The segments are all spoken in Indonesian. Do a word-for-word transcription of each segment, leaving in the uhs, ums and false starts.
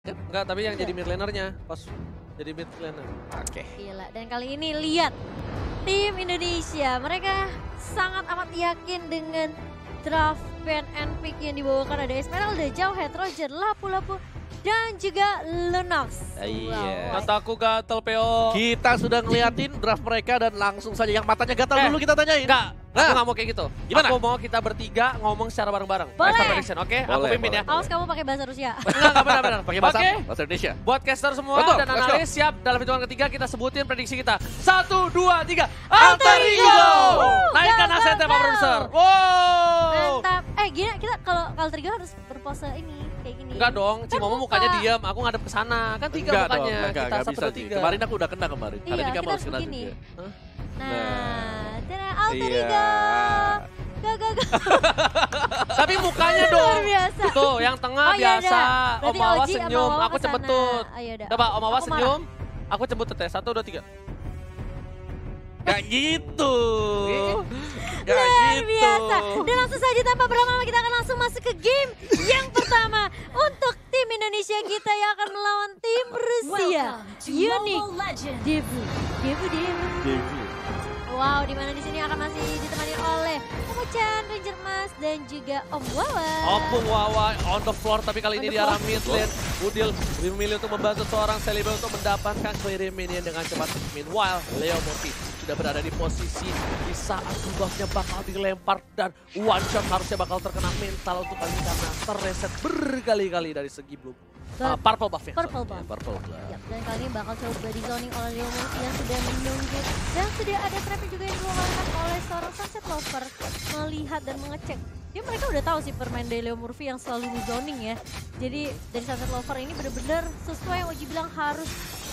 Enggak, tapi yang jadi mid laner-nya pas jadi mid laner. Oke. Gila, dan kali ini lihat tim Indonesia, mereka sangat amat yakin dengan draft pen and pick yang dibawakan. Ada Esmeralda, Jauhead, Roger, Lapu-Lapu, dan juga Lunox. Iya. Mataku gatel, P O. Kita sudah ngeliatin draft mereka dan langsung saja yang matanya gatal Eh, dulu kita tanyain. Enggak, aku Nah. nggak mau kayak gitu. Gimana? Aku mau kita bertiga ngomong secara bareng-bareng. Boleh. Master prediction, oke? Aku Boleh, pimpin ya. boleh. Awas kamu pakai bahasa Rusia. Enggak, enggak benar-benar. Pakai bahasa Oke, bahasa Indonesia. buat caster semua Betul, dan let's go. analis siap dalam hitungan ketiga kita sebutin prediksi kita. Satu, dua, tiga. Alter Alter Ego! Ego! Wuh, Naikkan go, asetnya go, Pak go! Produser. Wow! Mantap. Eh gini, kita kalau Alter Ego harus berpose ini, kayak gini. Enggak dong, Kan Cimomo muka. mukanya diam, aku ngadep ke sana. Kan tiga Enggak mukanya. dong, enggak, kita enggak satu, bisa dua, sih. tiga. Kemarin aku udah kena kemarin. Hari Iya, ini kamu kita harus kena begini. juga. Hah? Nah, tada Alter Iya. Ego. Go, go, go. Tapi mukanya Luar dong. biasa. Tuh, yang tengah Oh, iya, biasa. dah. Om Berarti Awa Oji sama senyum, Wawa aku kesana. cebetut. Ayo dah. Coba Om Awa Aku marah. senyum, aku cebutut ya. Satu, dua, tiga. Gak gitu. Gak Luar gitu. biasa. Dan langsung saja tanpa berlama-lama kita akan langsung masuk ke game yang pertama untuk tim Indonesia kita yang akan melawan tim Rusia. Unik Devu. Devu Devu. Wow, di mana di sini akan masih ditemani oleh Omo-chan, Ranger Mas, dan juga Om Wawa. Opung Wawa on the floor, tapi kali On ini the di arah floor. mid lane. Udil lebih memilih untuk membantu seorang Celebi untuk mendapatkan clear minion dengan cepat. Meanwhile, Leo Morphy sudah berada di posisi di saat buffnya bakal dilempar dan one shot harusnya bakal terkena mental untuk kali ini karena terreset berkali-kali dari segi blue. Uh, purple buff ya. Purple sorry. buff. Purple buff. Ya, dan kali ini bakal coba di zoning oleh Leo Murphy yang sudah menunggu. Dan sudah ada trap juga yang dikeluarkan oleh seorang Sunset Lover melihat dan mengecek. Dia mereka udah tahu sih permain dari Leo Murphy yang selalu zoning ya. Jadi dari Sunset Lover ini benar-benar sesuai yang Oji bilang harus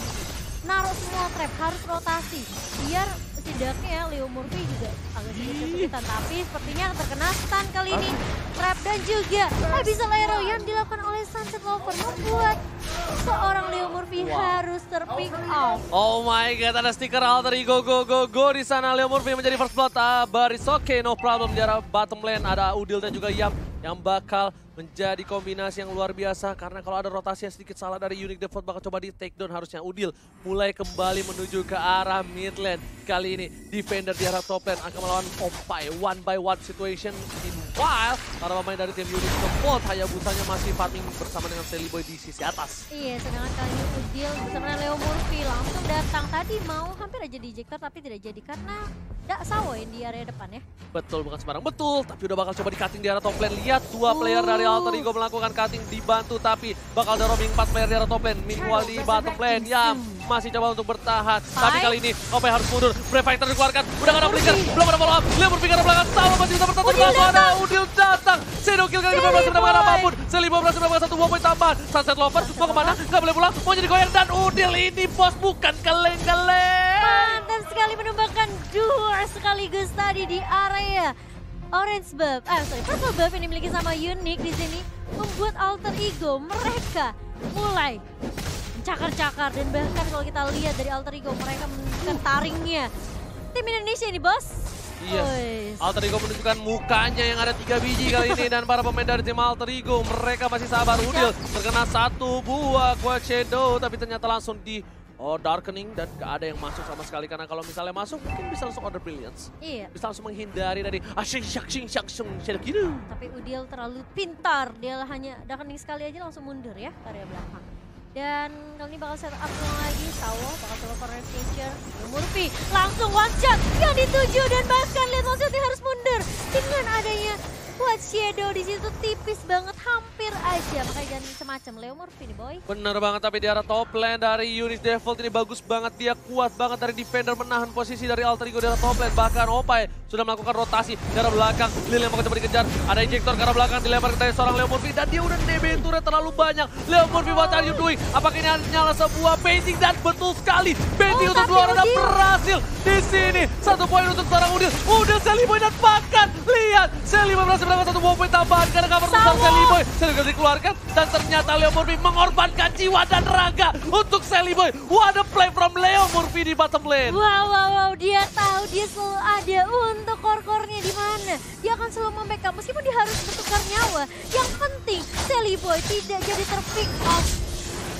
naruh semua trap, harus rotasi. Biar setidaknya Leo Murphy juga agak sedikit kesulitan. Tapi sepertinya terkena stun kali ini. Trap dan juga Abyssal Arrow yang dilakukan oleh Sunset Lover membuat seorang Leo Murphy Wow. harus terpick off. Oh my god, ada stiker Alter Ego go go go di sana. Leo Murphy menjadi first blood. Ah, but it's okay, no problem. Di arah bottom lane ada Udil dan juga Yam yang bakal menjadi kombinasi yang luar biasa. Karena kalau ada rotasi yang sedikit salah dari Unique Default bakal coba di take down. Harusnya Udil mulai kembali menuju ke arah mid lane. Kali ini defender di arah top lane akan melawan Ompai. One by one situation. Meanwhile, para pemain dari tim Unique Default Hayabusanya masih farming bersama dengan Sally Boy di sisi atas. Iya, sedangkan kali ini Udil bersama dengan Leo Murphy langsung datang. Tadi mau hampir aja di ejector tapi tidak jadi karena tidak sawoin di area depan ya. Betul, bukan sembarang betul. Tapi udah bakal coba di cutting di arah top lane. Lihat dua player dari Alter Ego melakukan cutting dibantu. Tapi bakal ada roaming empat player di arah top lane. Meanwhile di bottom lane, Yam masih coba untuk bertahan. Tapi kali ini Ompai harus mundur. Brave Fighter dikeluarkan. Udah gak ada flicker, belum ada follow up. Leo Murphy ke arah belakang. Salo masih bisa bertahan. Udil Langsung ada datang. Udil datang. Shadow kill kali ini berhasil mendapatkan apapun. Selibo berhasil mendapatkan satu buah poin tambahan. Sunset Lover mau kemana? Gak boleh pulang. Mau jadi goyang. Dan Udil ini bos bukan keleng-keleng. Mantap sekali menembakkan dua sekaligus tadi di area orange buff. Ah sorry, purple buff yang dimiliki sama Unique di sini membuat Alter Ego mereka mulai mencakar-cakar dan bahkan kalau kita lihat dari Alter Ego mereka menunjukkan taringnya. Tim Indonesia ini bos. Iya, Wes. Alter Ego menunjukkan mukanya yang ada tiga biji kali ini dan para pemain dari tim Alter Ego mereka masih sabar. Udil terkena satu buah Quad Shadow tapi ternyata langsung di oh, Darkening dan gak ada yang masuk sama sekali karena kalau misalnya masuk mungkin bisa langsung order Brilliance. Iya. Bisa langsung menghindari dari ashing shaking shaking shadow gitu. Tapi Udil terlalu pintar, dia hanya darkening sekali aja langsung mundur ya ke area belakang. Dan kali ini bakal set up ulang lagi, Sawo bakal coba corner feature, Murphy langsung one shot yang dituju dan bahkan lihat one shotnya harus mundur dengan adanya Quad Shadow di situ tipis banget, hampir aja, makanya jangan semacam Leo Murphy nih boy. Bener banget, tapi di arah top lane dari Unique Default ini bagus banget. Dia kuat banget dari defender menahan posisi dari Alter Ego di arah top lane. Bahkan Ompai sudah melakukan rotasi di arah belakang. Lil yang mau coba dikejar. Ada injektor ke arah belakang dilempar ke seorang Leo Murphy. Dan dia udah nebeng turret terlalu banyak. Leo Murphy, what are you doing? Apakah ini hanyalah sebuah baiting? Dan betul sekali. Baiting Oh, untuk tapi dua orang dan Udil. berhasil. Di sini satu poin untuk seorang Udil. Udil Sally Boy dan bahkan lihat Sally Boy berhasil mendapatkan satu buah poin tambahan karena cover besar Sawo. Sally Boy. Sally Boy dikeluarkan dan ternyata Leo Murphy mengorbankan jiwa dan raga untuk Sally Boy. What a play from Leo Murphy di bottom lane. Wow, wow, wow, dia tahu dia selalu ada untuk core-core-nya di mana. Dia akan selalu membackup meskipun dia harus bertukar nyawa. Yang penting Sally Boy tidak jadi terpick off.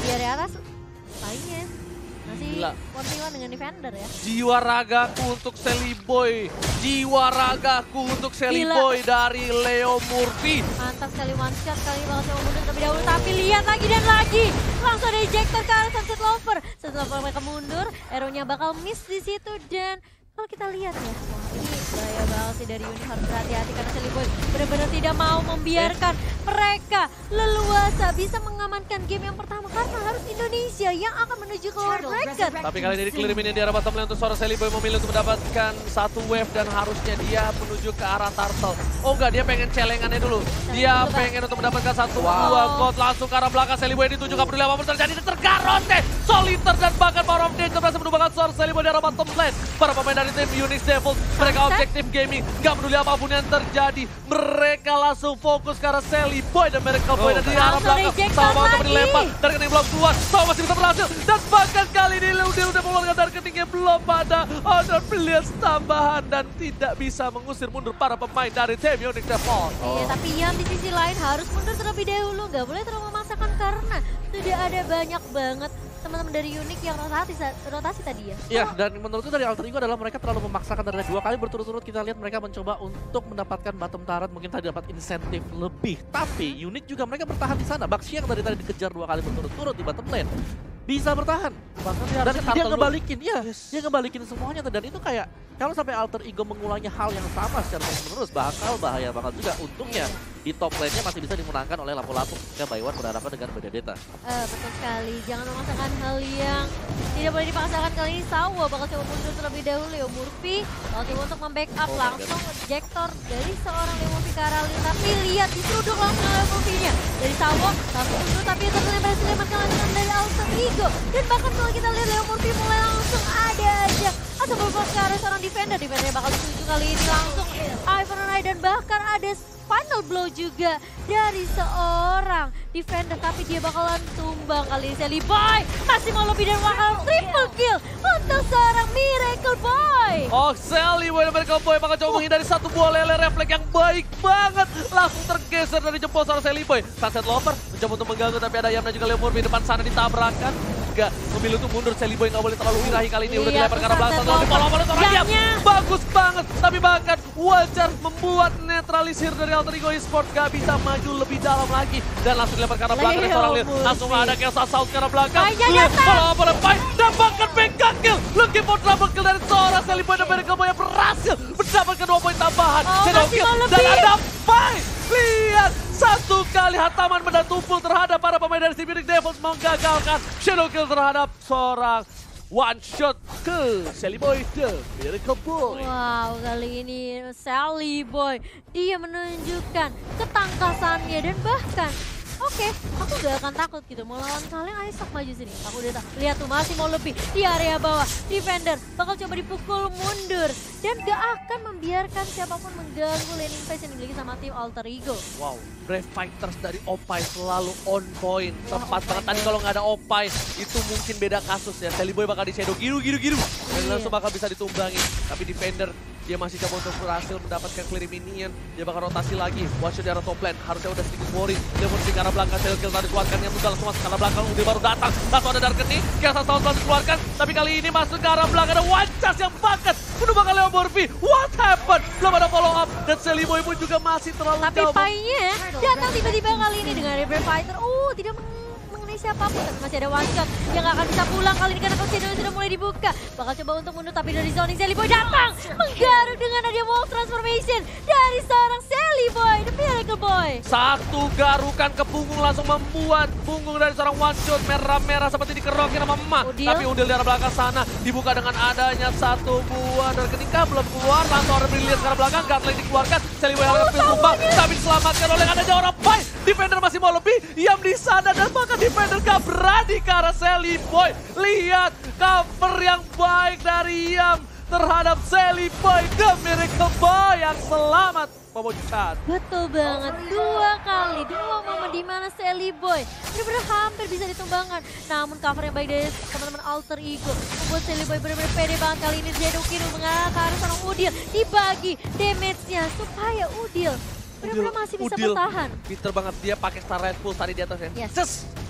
di area atas lainnya masih Gila. one v one dengan defender ya. Jiwa ragaku untuk Sally Boy. Jiwa ragaku untuk Sally Gila. Boy dari Leo Murphy. Mantap sekali one shot kali ini bakal coba mundur terlebih dahulu. Tapi lihat lagi dan lagi. Langsung ada ejector ke arah Sunset Lover. Sunset Lover mereka mundur. Arrow-nya bakal miss di situ dan kalau kita lihat ya, wah ini bahaya banget sih dari Unik, harus berhati-hati karena Sally Boy benar-benar tidak mau membiarkan mereka leluasa bisa mengamankan game yang pertama karena harus Indonesia yang akan menuju ke World Bracket. Tapi kali ini dikelilingi di arah bottom lane untuk seorang Sally Boy memilih untuk mendapatkan satu wave dan harusnya dia menuju ke arah turtle. Oh enggak, dia pengen celengannya dulu. Dia pengen untuk mendapatkan satu buah gold langsung ke arah belakang. Sally Boy dituju, gak peduli apapun terjadi, tergarote, soliter dan bahkan power of danger berhasil menumbangkan seorang Sally Boy di arah bottom lane. Para pemain dari tim Unix Devils, mereka objektif gaming, gak peduli apapun yang terjadi. Mereka langsung fokus ke arah Sally Boy dan Miracle Boy dan di arah belakang. Sama mau untuk dilempar, dari kening belum keluar, sama masih bisa berhasil. Dan bahkan kali ini Udil udah mengeluarkan dari keningnya belum ada order brilliance tambahan dan tidak bisa mengusir mundur para pemain dari tim Unix Devils. Iya, tapi Yam di sisi lain harus mundur terlebih dahulu, gak boleh terlalu memaksakan karena sudah ada banyak banget teman-teman dari Unik yang rotasi, rotasi tadi ya. Iya, dan menurutku dari Alter Ego adalah mereka terlalu memaksakan dari dua kali berturut-turut kita lihat mereka mencoba untuk mendapatkan bottom turret, mungkin tadi dapat insentif lebih. Tapi Unik juga mereka bertahan di sana. Baxi yang tadi tadi dikejar dua kali berturut-turut di bottom lane bisa bertahan. Bahkan dia Dan harusnya dia turtle ngebalikin, ya, Yes. dia ngebalikin semuanya. Dan itu kayak kalau sampai Alter Ego mengulangi hal yang sama secara terus-menerus bakal bahaya banget juga. Untungnya di top lane-nya masih bisa dimenangkan oleh lapu-lapu ketika Baywan berhadapan dengan Benedetta. Eh, betul sekali, jangan memaksakan hal yang tidak boleh dipaksakan. Kali ini Sawo bakal coba mundur terlebih dahulu. Leo Murphy bakal coba untuk membackup Oh, langsung ejector dari seorang Leo Murphy ke arah Leo. Tapi lihat diseruduk langsung Leo Murphy-nya dari Sawo langsung mundur, tapi ternyata berhasil diamankan langsung dari Alter Ego. Dan bahkan kalau kita lihat Leo Murphy mulai langsung ada aja atau berfokus ke arah seorang defender. Defendernya bakal dituju kali ini langsung Ivan Rai dan bahkan ada final blow juga dari seorang defender, tapi dia bakalan tumbang kali ini. Sally Boy masih mau lebih dan bakal triple kill untuk seorang Miracle Boy. Oh, Sally Boy dan Miracle Boy bakal coba menghindari satu buah lele refleks yang baik banget. Langsung tergeser dari jempol seorang Sally Boy. Sunset Lover mencoba untuk mengganggu, tapi ada Yam dan juga Leo Murphy di depan sana ditabrakan. Enggak, memilih untuk mundur. Sally Boy nggak boleh terlalu birahi kali ini. Udah Iya, dilempar ke arah belakang. Sunset Lalu dipolong Lover. oleh seorang Yam. Jamnya. Bagus banget. Tapi bahkan wajar membuat netralisir dari Alter Ego Esports gak bisa maju lebih dalam lagi. Dan langsung dilempar ke arah belakang dari Leo seorang Leo. Murphy. Langsung ada Chaos Assault ke arah belakang. Painya Leo datang. follow up oleh Pai. Dan bahkan mega kill. Looking for double kill dari seorang Sally Boy dan Miracle Boy yang berhasil mendapatkan dua poin tambahan. Oh, Shadow masih kill. mau Dan lebih. ada Pai. Lihat. Satu kali hataman benda tumpul terhadap para pemain dari Unix Devils menggagalkan shadow kill terhadap seorang one shot ke Sally Boy the Miracle Boy. Wow, kali ini Sally Boy dia menunjukkan ketangkasannya dan bahkan oke, aku gak akan takut gitu mau lawan kalian, ayo sok maju sini. Aku udah tak lihat tuh masih mau lebih di area bawah. Defender bakal coba dipukul mundur dan gak akan membiarkan siapapun mengganggu laning phase yang dimiliki sama tim Alter Ego. Wow, Brave Fighters dari Oppai selalu on point. Tepat Oppai banget tadi banget. kalau nggak ada Oppai itu mungkin beda kasus ya. Sally Boy bakal di shadow giru giru giru dan Iya. langsung bakal bisa ditumbangi. Tapi defender dia masih coba untuk berhasil mendapatkan clear minion. Dia bakal rotasi lagi. Watch out di arah top lane. Harusnya udah sedikit worry. Dia mau di arah belakang. Shadow kill tadi dikeluarkan yang mudah langsung masuk ke arah belakang. Udah baru datang. Langsung ada Dark Knee. Kiasa Sound langsung dikeluarkan. Tapi kali ini masuk ke arah belakang. Ada one chance yang bakat. Menumbangkan Leo Murphy. What happened? Belum ada follow up. Dan Sally Boy pun juga masih terlalu Tapi jauh. Pai-nya datang tiba-tiba kali ini dengan River Fighter. Uh, tidak meng mengenai siapapun, tapi masih ada one shot yang gak akan bisa pulang kali ini karena Cosino sudah mulai dibuka. Bakal coba untuk mundur tapi dari zoning Sally Boy datang menggaruk dengan ada Wolf Transformation dari seorang Sally Boy, The Miracle Boy. Satu garukan ke punggung langsung membuat punggung dari seorang one shot merah-merah seperti dikerokin sama emak. Udil. Tapi Udil di arah belakang sana dibuka dengan adanya satu buah dari ketika belum keluar. Langsung ada brilliant ke arah belakang, Gunlane dikeluarkan. Sally Boy yang nge-feel tumbang, tapi diselamatkan oleh adanya orang Pai. Defender masih mau lebih, Yam di sana dan bahkan defender gak berani ke arah Sally Boy. Lihat cover yang baik dari Yam terhadap Sally Boy, The Miracle Boy yang selamat memecah. Betul banget, dua kali, dua momen di mana Sally Boy benar-benar hampir bisa ditumbangkan. Namun cover yang baik dari teman-teman Alter Ego membuat Sally Boy benar-benar pede banget kali ini. Shadow Kiru mengarah ke arah seorang Udil, dibagi damage-nya supaya Udil benar-benar masih bisa Udil, bertahan. pinter banget dia pakai Starlight Pulse tadi di atas ya. Yes. Ces,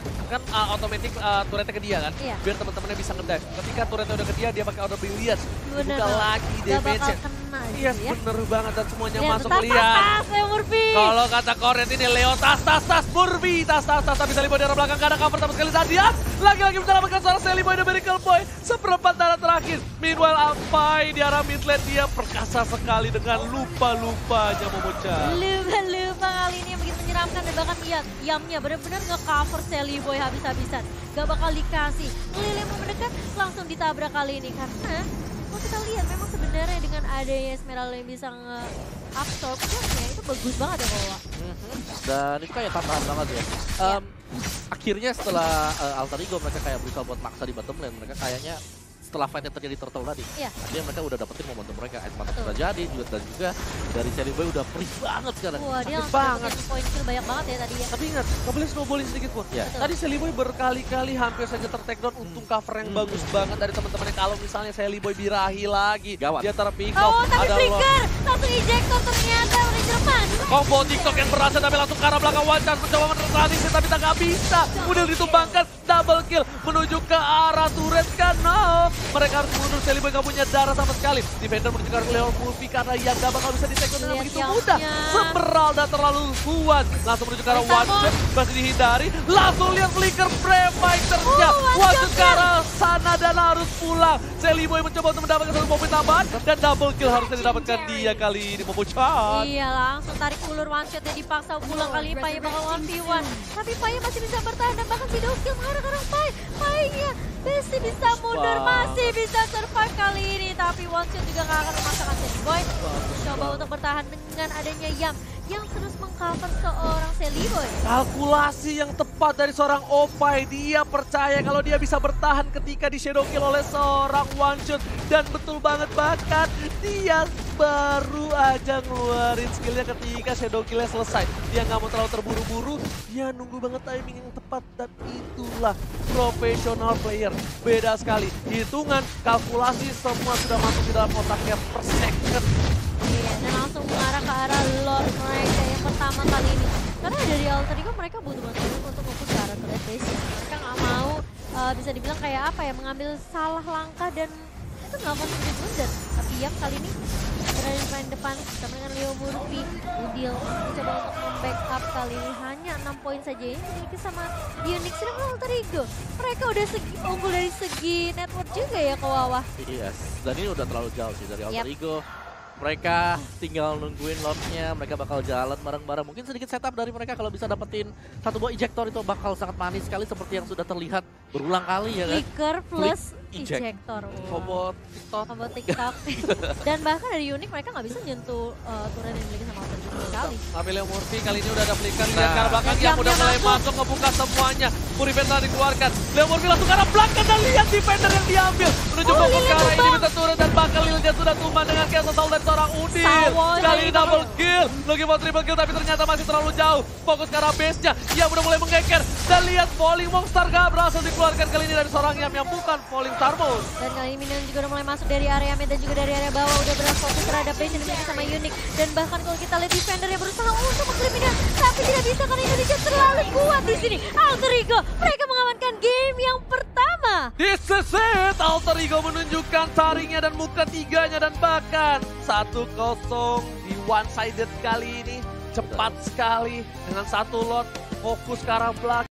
kan uh, otomatis uh, turretnya ke dia kan, Iya. biar teman-temannya bisa ngedive. Ketika turretnya udah ke dia, dia pakai order brilliance, Bener dibuka banget. lagi Gak bakal damage-nya. kena Iya, gitu ya. bener banget dan semuanya Lihat, masuk tas, lihat. Tas, tas, Leo Murphy. Kalau kata Koret ini Leo tas tas tas Murphy tas tas tas tapi Sally Boy dari belakang gak ada cover sama sekali saat dia lagi-lagi menyelamatkan seorang Sally Boy dan Miracle Boy seperempat darah terakhir. Meanwhile Ampai di arah mid lane dia perkasa sekali dengan lupa-lupanya memecah. Lupa-lupa kali ini yang begitu menyeramkan dan bahkan lihat Yamnya benar-benar nge-cover Sally Boy habis-habisan. Gak bakal dikasih. Lili mau mendekat langsung ditabrak kali ini karena kalau kita lihat memang sebenarnya dengan adanya Esmeralda yang bisa nge-absorb jamnya itu bagus banget ya Kowa. Mhm. Dan itu kayak tambahan banget ya. Um, akhirnya setelah uh, Alter Ego mereka kayak berusaha buat maksa di bottom lane, mereka kayaknya setelah fight yang terjadi turtle tadi, Iya. dia mereka udah dapetin momentum mereka. Advantage Betul. udah jadi, juga dan juga dari Sally Boy udah perih banget sekarang. Wah dia Sakit langsung banget. dapetin poin kill banyak banget ya tadi ya. Tapi ingat, gak boleh snowballing sedikit pun. Ya. Betul. Tadi Sally Boy berkali-kali hampir saja ter-takedown. Untung cover yang bagus banget dari teman-temannya. Kalau misalnya Sally Boy birahi lagi, Gawat. dia terpick Oh off. tapi Ada flicker, langsung ejector ternyata Ranger Man. combo TikTok yang berhasil tapi langsung ke arah belakang Wancan mencoba menetralisir tapi tak nggak bisa. Udil ditumbangkan, double kill menuju ke arah turret kan. No, mereka harus mundur. Sally Boy gak punya darah sama sekali. Defender menuju ke arah Leo Murphy karena yang gak bakal bisa di-take down dengan Lihat begitu yang mudah. punya. Semeralda terlalu kuat. Langsung menuju ke arah Sama. Wancan, masih dihindari. Langsung lihat flicker Premasternya. Oh, Wancan Wancan. ke arah sana dan harus pulang. Sally Boy mencoba untuk mendapatkan satu momen tambahan dan double kill harusnya didapatkan dia kali ini Momo-chan. Iya langsung tarik ulur one shot dan dipaksa pulang kali ini Pai bakal one v one. Tapi Pai masih bisa bertahan dan bahkan si Dokil mengarah ke arah Pai. Pai-nya masih bisa mundur, masih bisa survive kali ini. Tapi one shot juga gak akan memaksakan Sally Boy. Coba untuk bertahan dengan adanya Yam yang terus mengcover seorang Sally Boy. Kalkulasi yang tepat dari seorang Opai. Dia percaya kalau dia bisa bertahan ketika di shadow kill oleh seorang one shot. Dan betul banget bahkan dia baru aja ngeluarin skillnya ketika shadow killnya selesai. Dia nggak mau terlalu terburu-buru, dia nunggu banget timing yang tepat. Dan itulah professional player. Beda sekali, hitungan, kalkulasi semua sudah masuk di dalam otaknya per second. Iya, dan langsung mengarah ke arah Lord mereka yang pertama kali ini. Karena dari Alter Ego mereka butuh bantuan untuk fokus ke arah turret base. Mereka nggak mau uh, bisa dibilang kayak apa ya, mengambil salah langkah dan itu melakukan sedikit blunder. Tapi Yam kali ini berada di paling depan bersama dengan Leo Murphy. Udil mencoba untuk membackup kali ini hanya enam poin saja yang dimiliki sama Unix dan Alter Ego. Mereka udah segi, unggul dari segi network juga ya ke Wawa. Yes, dan ini udah terlalu jauh sih dari Alter Yap. Ego. Mereka tinggal nungguin lordnya, mereka bakal jalan bareng-bareng. Mungkin sedikit setup dari mereka kalau bisa dapetin satu buah ejector itu bakal sangat manis sekali seperti yang sudah terlihat berulang kali ya kan. Flicker plus Flick, eject. ejector. Wow. Combo TikTok. Combo TikTok. Dan bahkan dari Unik mereka nggak bisa nyentuh uh, turret yang dimiliki sama Alter Ego sekali. Tapi Leo Murphy kali ini udah ada flicker, lihat Nah. ke arah belakang Dan yang jamnya udah mulai masuk. masuk ngebuka semuanya. Puripen telah dikeluarkan. Leo Murphy langsung ke arah belakang dan lihat defender yang diambil. Menuju Oh, fokus Lil ke arah tumbang. ini turun dan bakal Lilnya sudah tumbang dengan chaos assault dari seorang Udil. Sawon Kali ini ini. double kill. Lagi mau triple kill tapi ternyata masih terlalu jauh. Fokus ke arah base-nya yang udah mulai menggeger. Dan lihat Falling Monster gak berhasil dikeluarkan kali ini dari seorang Yam yang bukan Falling Thermos. Dan kali ini Minion juga udah mulai masuk dari area mid dan juga dari area bawah. Udah berhasil fokus terhadap base yang dimiliki sama Unik. Dan bahkan kalau kita lihat defender yang berusaha untuk mengklaim Minion. Tapi tidak bisa karena Indonesia terlalu kuat di sini. Alter Ego mereka mengamankan game yang pertama. This is it. Alter Ego menunjukkan taringnya dan muka tiganya dan bahkan satu kosong di one sided kali ini cepat sekali dengan satu lot fokus ke arah belakang.